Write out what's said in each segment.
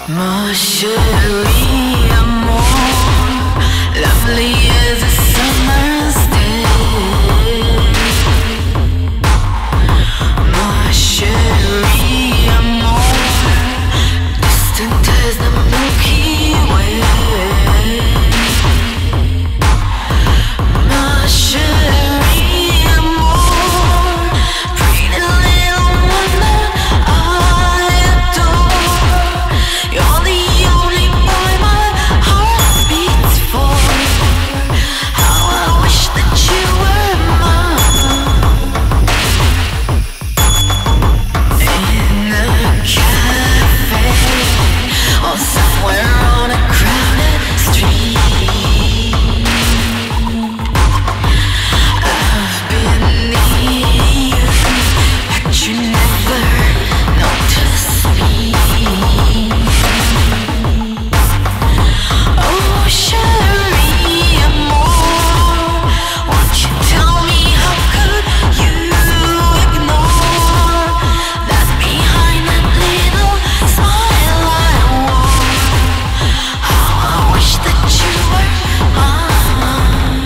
Ma chérie, amour, lovely as a summer's day. Ma chérie, amour, distant as the Milky Way. Ma chérie, amour, pretty little one that I adore. You're the only boy my heart beats for. How I wish that you were mine. In a cafe or somewhere on a crowded street, I've been near you, but you never noticed me. Oh, chérie, amour, won't you tell me how could you ignore that behind that little smile I wore? How I wish that you were mine.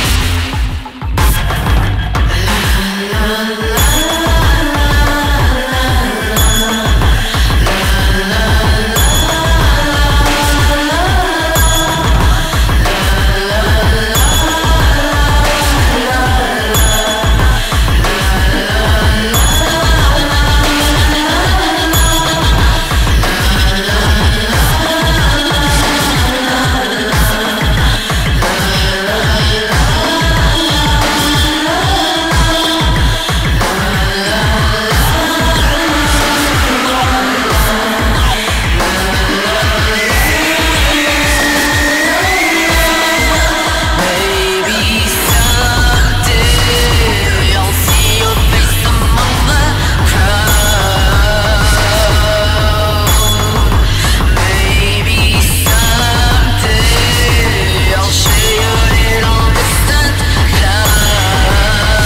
Maybe someday I'll see your face among the crowd. Maybe someday I'll share your little distant love.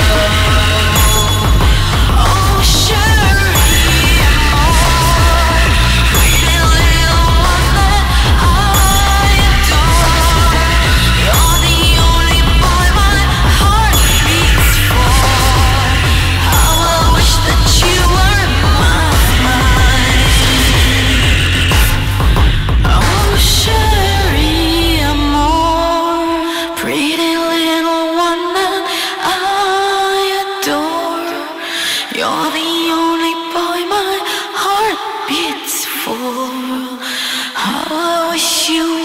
Oh, chérie, amour, pretty little one that I adore. You're the only boy my heart beats for. How I wish that you were mine. Oh, chérie, amour, pretty little one that I adore. You're the only boy my heart beats for. How I wish you